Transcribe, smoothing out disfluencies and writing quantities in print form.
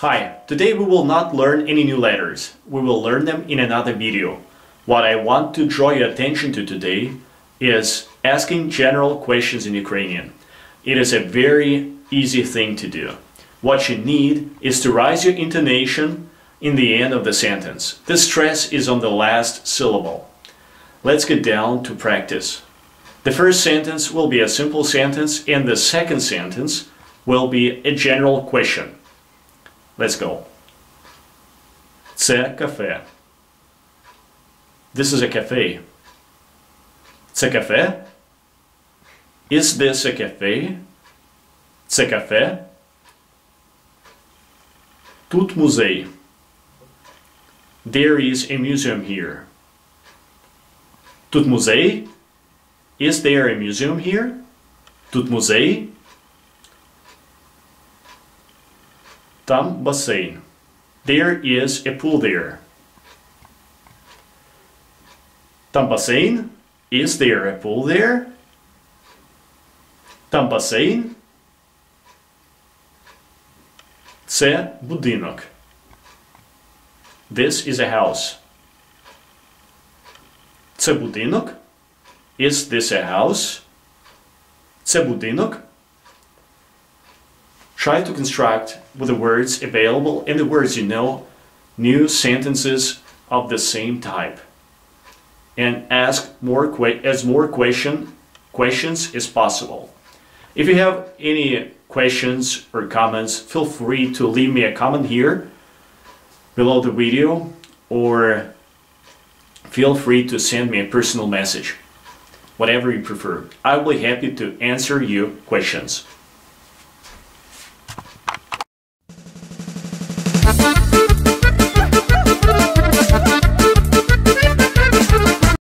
Hi, today we will not learn any new letters. We will learn them in another video. What I want to draw your attention to today is asking general questions in Ukrainian. It is a very easy thing to do. What you need is to raise your intonation in the end of the sentence. The stress is on the last syllable. Let's get down to practice. The first sentence will be a simple sentence and the second sentence will be a general question. Let's go. Це кафе. This is a cafe. Це кафе? Is this a cafe? Це кафе? Тут музей. There is a museum here. Тут музей? Is there a museum here? Тут музей? Там басейн. There is a pool there. Там басейн? Is there a pool there? Там басейн? Це будинок. This is a house. Це будинок? Is this a house? Це будинок? Try to construct, with the words available and the words you know, new sentences of the same type. And ask as more questions as possible. If you have any questions or comments, feel free to leave me a comment here below the video, or feel free to send me a personal message. Whatever you prefer. I will be happy to answer your questions.